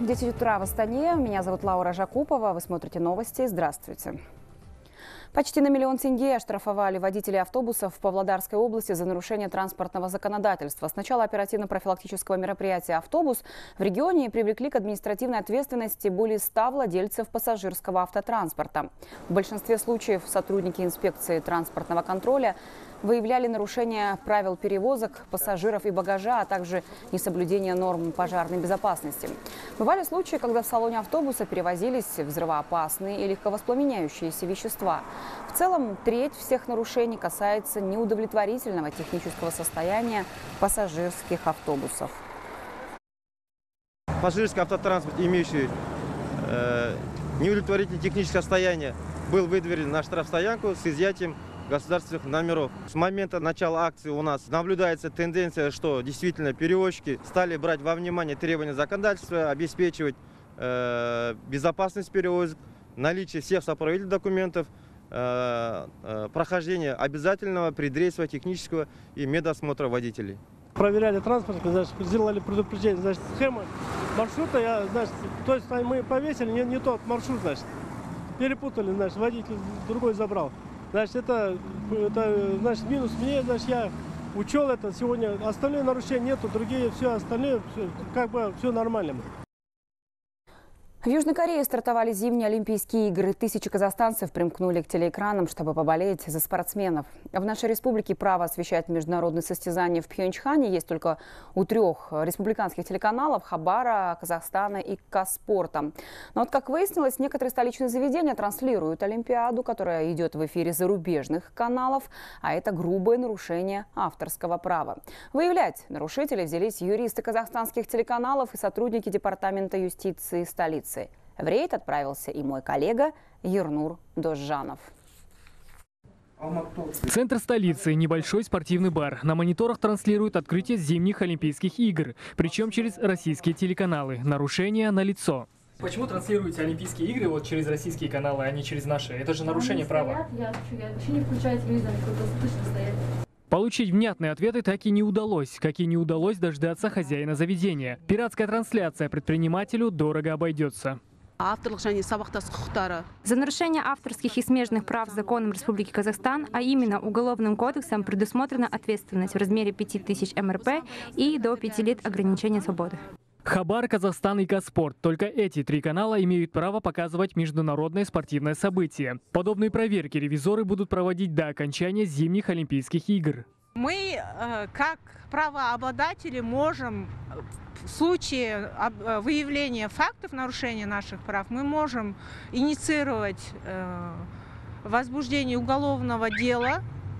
10 утра в Астане. Меня зовут Лаура Жакупова. Вы смотрите новости. Здравствуйте. Почти на 1 миллион тенге оштрафовали водителей автобусов в Павлодарской области за нарушение транспортного законодательства. С начала оперативно-профилактического мероприятия «Автобус» в регионе привлекли к административной ответственности более 100 владельцев пассажирского автотранспорта. В большинстве случаев сотрудники инспекции транспортного контроля выявляли нарушение правил перевозок пассажиров и багажа, а также несоблюдение норм пожарной безопасности. Бывали случаи, когда в салоне автобуса перевозились взрывоопасные и легковоспламеняющиеся вещества. В целом, треть всех нарушений касается неудовлетворительного технического состояния пассажирских автобусов. Пассажирский автотранспорт, имеющий неудовлетворительное техническое состояние, был выдворен на штрафстоянку с изъятием государственных номеров. С момента начала акции у нас наблюдается тенденция, что действительно перевозчики стали брать во внимание требования законодательства, обеспечивать безопасность перевозок, наличие всех сопроводительных документов, прохождение обязательного предрейсового технического и медосмотра водителей. Проверяли транспорт, значит, сделали предупреждение, значит, схема маршрута, то есть мы повесили не тот маршрут, значит, перепутали, значит, водитель другой забрал. Значит, это значит, минус мне, значит, я учел это сегодня. Остальные нарушения нету, другие все остальные, все нормально. В Южной Корее стартовали зимние Олимпийские игры. Тысячи казахстанцев примкнули к телеэкранам, чтобы поболеть за спортсменов. В нашей республике право освещать международные состязания в Пхенчхане есть только у 3 республиканских телеканалов: Хабара, Казахстана и Казспорта. Но вот, как выяснилось, некоторые столичные заведения транслируют Олимпиаду, которая идет в эфире зарубежных каналов, а это грубое нарушение авторского права. Выявлять нарушителей взялись юристы казахстанских телеканалов и сотрудники Департамента юстиции столицы. В рейд отправился и мой коллега Ернур Дожжанов. Центр столицы – небольшой спортивный бар. На мониторах транслируют открытие зимних Олимпийских игр, причем через российские телеканалы. Нарушение налицо. Почему транслируете Олимпийские игры вот через российские каналы, а не через наши? Это же нарушение права. Я вообще не включаю телевизор, точно стоять. Получить внятные ответы так и не удалось, как и не удалось дождаться хозяина заведения. Пиратская трансляция предпринимателю дорого обойдется. За нарушение авторских и смежных прав законом Республики Казахстан, а именно Уголовным кодексом, предусмотрена ответственность в размере 5000 МРП и до 5 лет ограничения свободы. Хабар, Казахстан и Казспорт. Только эти 3 канала имеют право показывать международное спортивное событие. Подобные проверки ревизоры будут проводить до окончания зимних Олимпийских игр. Мы, как правообладатели, можем в случае выявления фактов нарушения наших прав, мы можем инициировать возбуждение уголовного дела,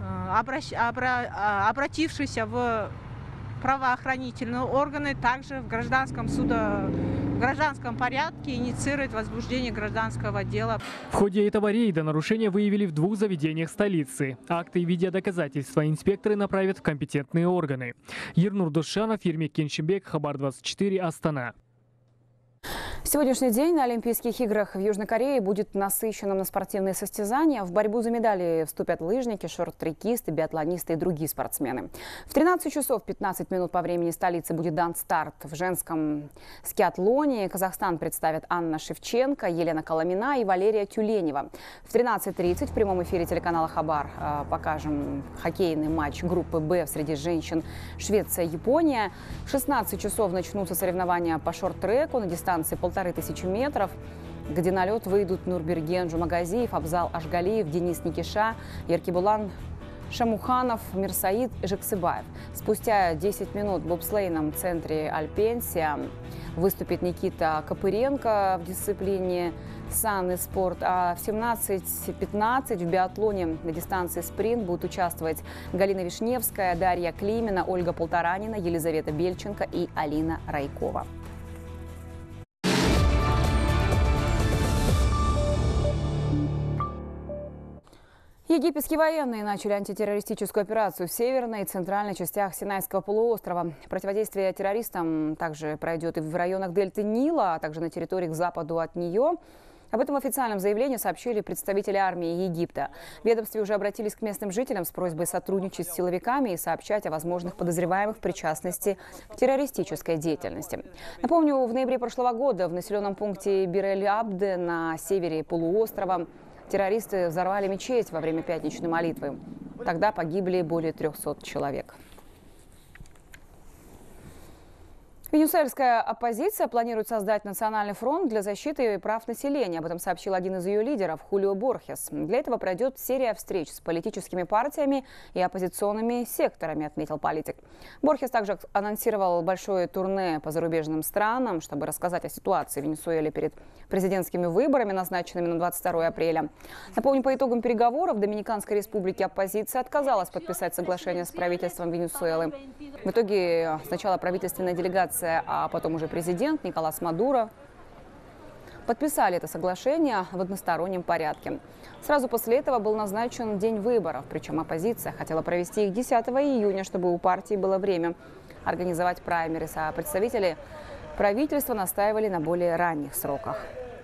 обратившись в правоохранительные органы, также в гражданском порядке инициировать возбуждение гражданского дела. В ходе этого рейда нарушения выявили в 2 заведениях столицы. Акты и видеодоказательства инспекторы направят в компетентные органы. Ернур Душанов, Ермек Кеншибек, Хабар 24, Астана. Сегодняшний день на Олимпийских играх в Южной Корее будет насыщенным на спортивные состязания. В борьбу за медали вступят лыжники, шорт-трекисты, биатлонисты и другие спортсмены. В 13 часов 15 минут по времени столицы будет дан старт в женском скиатлоне. Казахстан представят Анна Шевченко, Елена Коломина и Валерия Тюленева. В 13:30 в прямом эфире телеканала Хабар покажем хоккейный матч группы «Б» среди женщин Швеция-Япония. В 16 часов начнутся соревнования по шорт-треку на дистанции 1500 метров, где на лед выйдут Нурберген Жумагазиев, Абзал Ашгалиев, Денис Никиша, Еркебулан Шамуханов, Мирсаид Жексыбаев. Спустя 10 минут в бобслейном центре Альпенсия выступит Никита Копыренко в дисциплине санный спорт, а в 17:15 в биатлоне на дистанции спринт будут участвовать Галина Вишневская, Дарья Климина, Ольга Полторанина, Елизавета Бельченко и Алина Райкова. Египетские военные начали антитеррористическую операцию в северной и центральной частях Синайского полуострова. Противодействие террористам также пройдет и в районах дельты Нила, а также на территории к западу от нее. Об этом в официальном заявлении сообщили представители армии Египта. В ведомстве уже обратились к местным жителям с просьбой сотрудничать с силовиками и сообщать о возможных подозреваемых в причастности к террористической деятельности. Напомню, в ноябре прошлого года в населенном пункте Бир-эль-Абд на севере полуострова террористы взорвали мечеть во время пятничной молитвы. Тогда погибли более 300 человек. Венесуэльская оппозиция планирует создать национальный фронт для защиты прав населения. Об этом сообщил один из ее лидеров, Хулио Борхес. Для этого пройдет серия встреч с политическими партиями и оппозиционными секторами, отметил политик. Борхес также анонсировал большое турне по зарубежным странам, чтобы рассказать о ситуации в Венесуэле перед президентскими выборами, назначенными на 22 апреля. Напомню, по итогам переговоров в Доминиканской республике оппозиция отказалась подписать соглашение с правительством Венесуэлы. В итоге сначала правительственная делегация, а потом уже президент Николас Мадуро подписали это соглашение в одностороннем порядке. Сразу после этого был назначен день выборов, причем оппозиция хотела провести их 10 июня, чтобы у партии было время организовать праймерис, а представители правительства настаивали на более ранних сроках.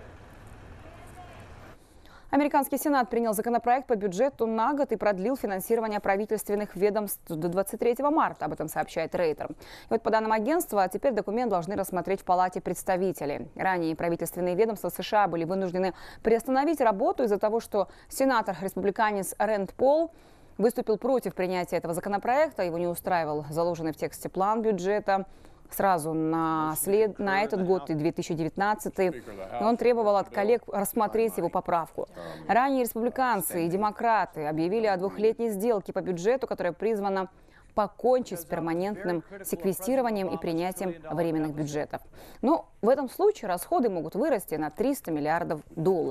Американский Сенат принял законопроект по бюджету на год и продлил финансирование правительственных ведомств до 23 марта. Об этом сообщает Рейтер. И вот по данным агентства, теперь документ должны рассмотреть в Палате представителей. Ранее правительственные ведомства США были вынуждены приостановить работу из-за того, что сенатор-республиканец Рэнд Пол выступил против принятия этого законопроекта. Его не устраивал заложенный в тексте план бюджета сразу на этот год и 2019. И он требовал от коллег рассмотреть его поправку. Ранее республиканцы и демократы объявили о двухлетней сделке по бюджету, которая призвана покончить с перманентным секвестированием и принятием временных бюджетов. Но в этом случае расходы могут вырасти на $300 миллиардов.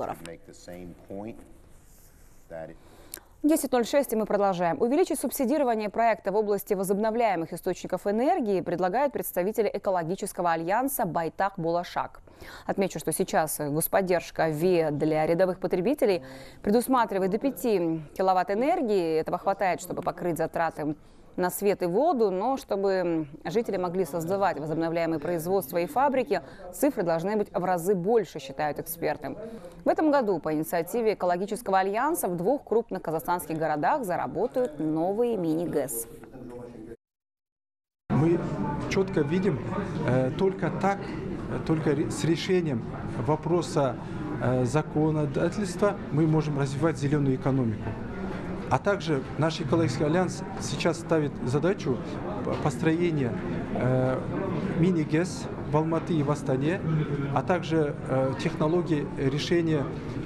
10:06, и мы продолжаем. Увеличить субсидирование проекта в области возобновляемых источников энергии предлагают представители экологического альянса «Байтак Булашак». Отмечу, что сейчас господдержка ВИЭ для рядовых потребителей предусматривает до 5 киловатт энергии. Этого хватает, чтобы покрыть затраты на свет и воду, но чтобы жители могли создавать возобновляемые производства и фабрики, цифры должны быть в разы больше, считают эксперты. В этом году по инициативе экологического альянса в 2 крупных казахстанских городах заработают новые мини-ГЭС. Мы четко видим, только с решением вопроса законодательства мы можем развивать зеленую экономику. А также наш экологический альянс сейчас ставит задачу построения мини-ГЭС в Алматы и в Астане, а также технологии решения,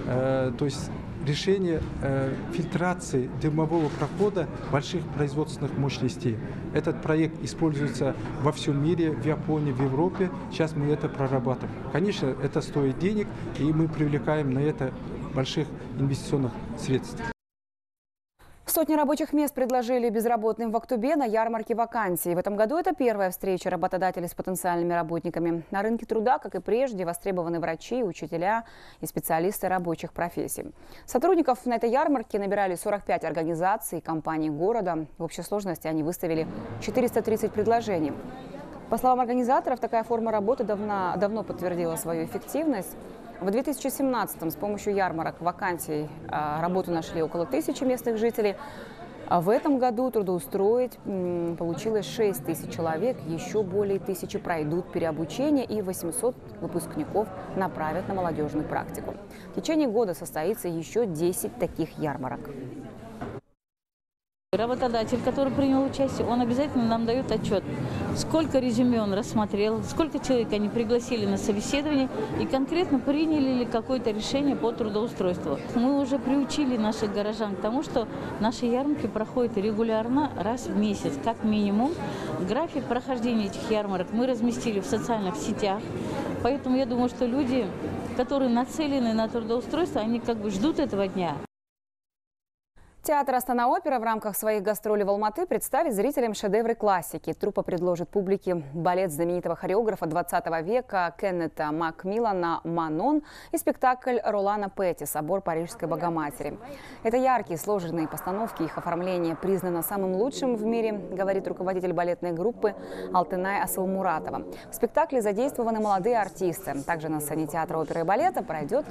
фильтрации дымового прохода больших производственных мощностей. Этот проект используется во всем мире, в Японии, в Европе. Сейчас мы это прорабатываем. Конечно, это стоит денег, и мы привлекаем на это больших инвестиционных средств. Сотни рабочих мест предложили безработным в Актубе на ярмарке вакансий. В этом году это первая встреча работодателей с потенциальными работниками. На рынке труда, как и прежде, востребованы врачи, учителя и специалисты рабочих профессий. Сотрудников на этой ярмарке набирали 45 организаций и компаний города. В общей сложности они выставили 430 предложений. По словам организаторов, такая форма работы давно подтвердила свою эффективность. В 2017-м с помощью ярмарок вакансий работу нашли около 1000 местных жителей. А в этом году трудоустроить получилось 6000 человек. Еще более 1000 пройдут переобучение, и 800 выпускников направят на молодежную практику. В течение года состоится еще 10 таких ярмарок. Работодатель, который принял участие, он обязательно нам дает отчет, сколько резюме он рассмотрел, сколько человек они пригласили на собеседование и конкретно приняли ли какое-то решение по трудоустройству. Мы уже приучили наших горожан к тому, что наши ярмарки проходят регулярно, раз в месяц, как минимум. График прохождения этих ярмарок мы разместили в социальных сетях, поэтому я думаю, что люди, которые нацелены на трудоустройство, они как бы ждут этого дня. Театр «Астана-опера» в рамках своих гастролей в Алматы представит зрителям шедевры классики. Труппа предложит публике балет знаменитого хореографа 20 века Кеннета Макмиллана «Манон» и спектакль Ролана Петти «Собор Парижской Богоматери». Это яркие, сложные постановки, их оформление признано самым лучшим в мире, говорит руководитель балетной группы Алтынай Асылмуратова. В спектакле задействованы молодые артисты. Также на сцене театра оперы и балета пройдет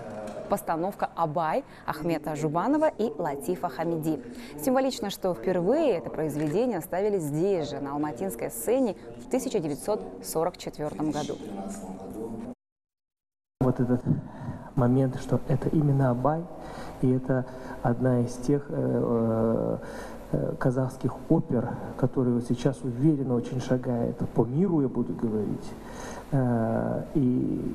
постановка «Абай» Ахмета Жубанова и Латифа Хамиди. Символично, что впервые это произведение ставили здесь же, на алматинской сцене, в 1944 году. Вот этот момент, что это именно Абай, и это одна из тех казахских опер, которые сейчас уверенно очень шагает по миру, я буду говорить, и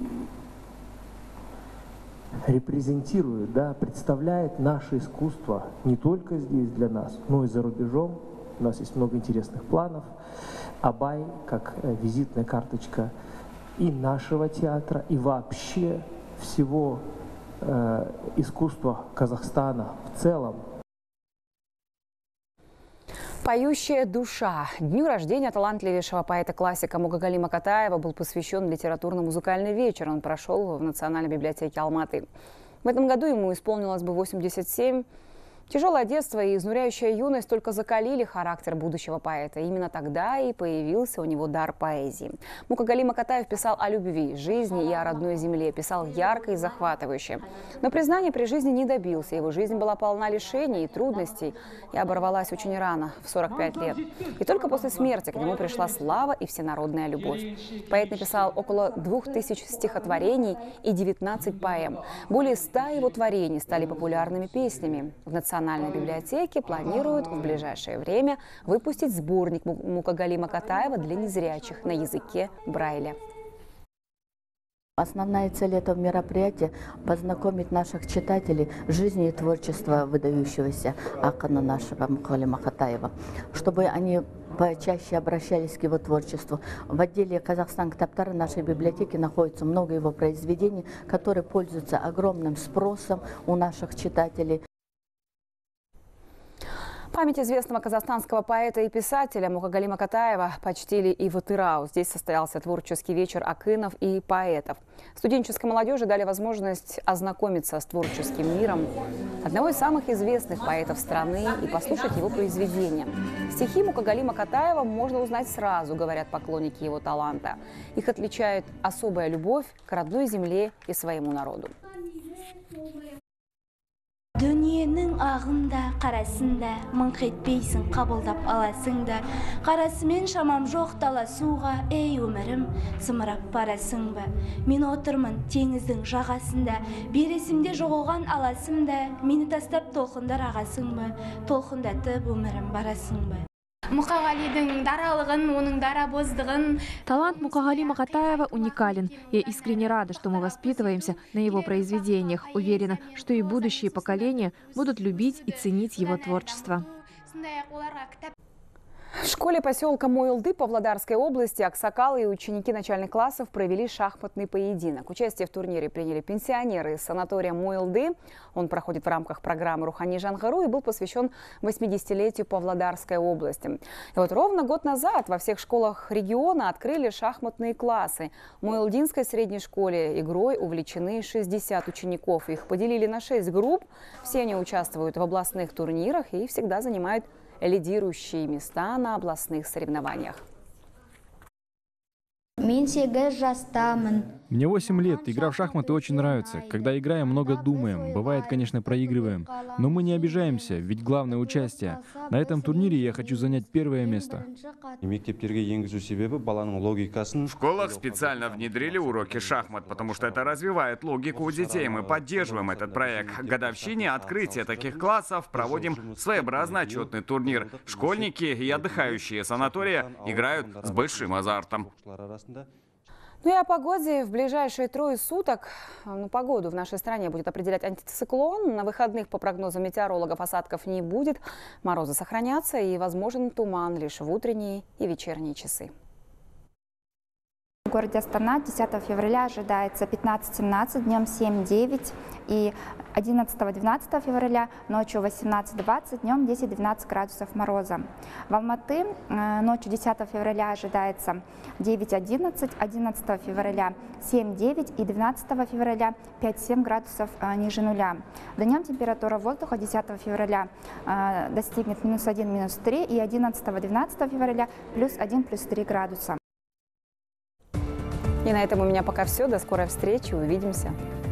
репрезентирует, да, представляет наше искусство не только здесь для нас, но и за рубежом. У нас есть много интересных планов. Абай как визитная карточка и нашего театра, и вообще всего искусства Казахстана в целом. «Поющая душа». Дню рождения талантливейшего поэта-классика Мукагали Макатаева был посвящен литературно-музыкальный вечер. Он прошел в Национальной библиотеке Алматы. В этом году ему исполнилось бы 87. Тяжелое детство и изнуряющая юность только закалили характер будущего поэта. Именно тогда и появился у него дар поэзии. Мукагали Макатаев писал о любви, жизни и о родной земле. Писал ярко и захватывающе. Но признания при жизни не добился. Его жизнь была полна лишений и трудностей и оборвалась очень рано, в 45 лет. И только после смерти к нему пришла слава и всенародная любовь. Поэт написал около 2000 стихотворений и 19 поэм. Более 100 его творений стали популярными песнями. В Национальной библиотеке планируют в ближайшее время выпустить сборник Мукагали Макатаева для незрячих на языке Брайля. Основная цель этого мероприятия – познакомить наших читателей с жизнью и творчеством выдающегося акана нашего Мукагали Макатаева, чтобы они почаще обращались к его творчеству. В отделе «Казахстан Кітаптары» нашей библиотеки находится много его произведений, которые пользуются огромным спросом у наших читателей. Память известного казахстанского поэта и писателя Мукагали Макатаева почтили и в Атырау. Здесь состоялся творческий вечер акынов и поэтов. Студенческой молодежи дали возможность ознакомиться с творческим миром одного из самых известных поэтов страны и послушать его произведения. Стихи Мукагали Макатаева можно узнать сразу, говорят поклонники его таланта. Их отличает особая любовь к родной земле и своему народу. Дүниенің ағында, қарасында, мыңқ етпейсің, қабылдап аласыңда. Қарасымен шамам жоқ таласуға, ей өмірім, сымырап барасың ба? Мен отырмын теңіздің жағасында, бересімде жоғалған аласымда, мені тастап толқындар ағасың ба? Толқындатып өмірім барасың ба? Мукагалидің даралығын, оның дарабоздығын. Талант Мукагали Макатаева уникален. Я искренне рада, что мы воспитываемся на его произведениях. Уверена, что и будущие поколения будут любить и ценить его творчество. В школе поселка Мойылды Павлодарской области аксакалы и ученики начальных классов провели шахматный поединок. Участие в турнире приняли пенсионеры из санатория Мойылды. Он проходит в рамках программы «Рухани Жангару» и был посвящен 80-летию Павлодарской области. И вот ровно год назад во всех школах региона открыли шахматные классы. В Мойылдинской средней школе игрой увлечены 60 учеников. Их поделили на 6 групп. Все они участвуют в областных турнирах и всегда занимают лидирующие места на областных соревнованиях. Мне 8 лет. Игра в шахматы очень нравится. Когда играем, много думаем. Бывает, конечно, проигрываем. Но мы не обижаемся, ведь главное участие. На этом турнире я хочу занять первое место. В школах специально внедрили уроки шахмат, потому что это развивает логику у детей. Мы поддерживаем этот проект. К годовщине открытия таких классов проводим своеобразный отчетный турнир. Школьники и отдыхающие санатория играют с большим азартом. Ну и о погоде. В ближайшие 3 суток погоду в нашей стране будет определять антициклон. На выходных, по прогнозам метеорологов, осадков не будет. Морозы сохранятся и возможен туман лишь в утренние и вечерние часы. В городе Астана 10 февраля ожидается 15-17, днем 7-9 и 11-12 февраля ночью 18-20, днем 10-12 градусов мороза. В Алматы ночью 10 февраля ожидается 9-11, 11 февраля 7-9 и 12 февраля 5-7 градусов ниже нуля. Днем температура воздуха 10 февраля достигнет -1, -3 и 11-12 февраля +1, +3 градуса. И на этом у меня пока все. До скорой встречи. Увидимся.